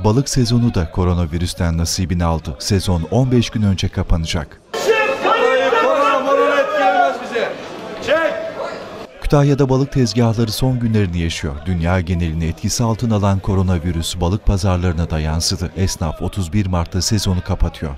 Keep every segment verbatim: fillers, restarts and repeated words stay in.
Balık sezonu da koronavirüsten nasibini aldı. Sezon on beş gün önce kapanacak. Kütahya'da balık tezgahları son günlerini yaşıyor. Dünya genelini etkisi altına alan koronavirüs balık pazarlarına da yansıdı. Esnaf otuz bir Mart'ta sezonu kapatıyor.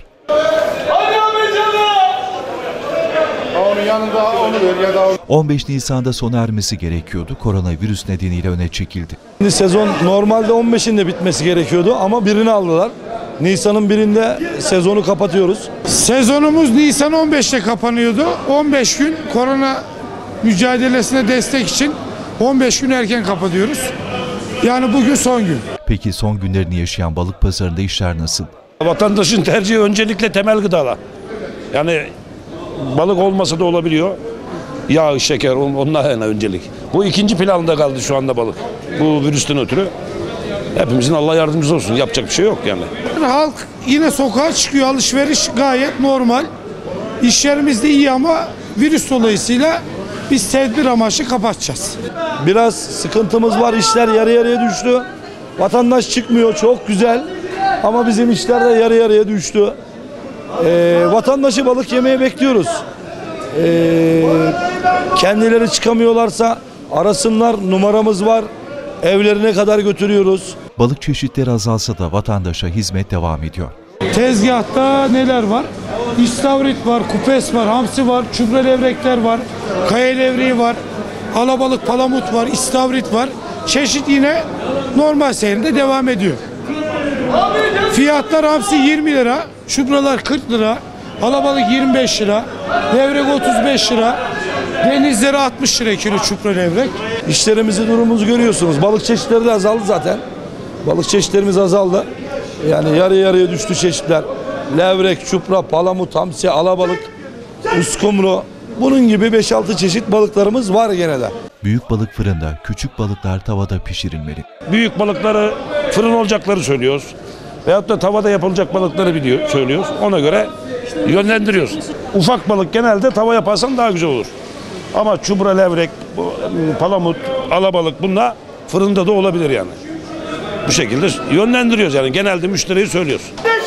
on beş Nisan'da sona ermesi gerekiyordu. Koronavirüs nedeniyle öne çekildi. Şimdi sezon normalde on beşinde bitmesi gerekiyordu ama birini aldılar. Nisan'ın birinde sezonu kapatıyoruz. Sezonumuz Nisan on beşte kapanıyordu. on beş gün korona mücadelesine destek için on beş gün erken kapatıyoruz. Yani bugün son gün. Peki son günlerini yaşayan balık pazarında işler nasıl? Vatandaşın tercihi öncelikle temel gıdalar. Yani balık olmasa da olabiliyor. Yağ, şeker, onlar yani öncelik. Bu ikinci planda kaldı şu anda balık. Bu virüsten ötürü. Hepimizin Allah yardımcısı olsun. Yapacak bir şey yok yani. Halk yine sokağa çıkıyor. Alışveriş gayet normal. İşlerimiz de iyi ama virüs dolayısıyla biz tedbir amaçlı kapatacağız. Biraz sıkıntımız var. İşler yarı yarıya düştü. Vatandaş çıkmıyor. Çok güzel. Ama bizim işler de yarı yarıya düştü. Ee, vatandaşı balık yemeye bekliyoruz. Ee, kendileri çıkamıyorlarsa arasınlar, numaramız var, evlerine kadar götürüyoruz. Balık çeşitleri azalsa da vatandaşa hizmet devam ediyor. Tezgahta neler var? İstavrit var, kupes var, hamsi var, çupra levrekler var, kaya levreği var, alabalık, palamut var, istavrit var. Çeşit yine normal seyrinde devam ediyor. Fiyatlar hamsi yirmi lira, çupralar kırk lira, alabalık yirmi beş lira, levrek otuz beş lira, denizleri altmış lira kilo çupra levrek. İşlerimizi, durumumuzu görüyorsunuz. Balık çeşitleri de azaldı zaten. Balık çeşitlerimiz azaldı. Yani yarı yarıya düştü çeşitler. Levrek, çupra, palamut, hamsi, alabalık, uskumru. Bunun gibi beş altı çeşit balıklarımız var gene de. Büyük balık fırında, küçük balıklar tavada pişirilmeli. Büyük balıkları fırın olacakları söylüyoruz. Veyahut da tavada yapılacak balıkları biliyor, söylüyoruz. Ona göre yönlendiriyoruz. Ufak balık genelde tava yaparsan daha güzel olur. Ama çubra, levrek, palamut, alabalık bunlar fırında da olabilir yani. Bu şekilde yönlendiriyoruz yani genelde müşteriyi söylüyoruz.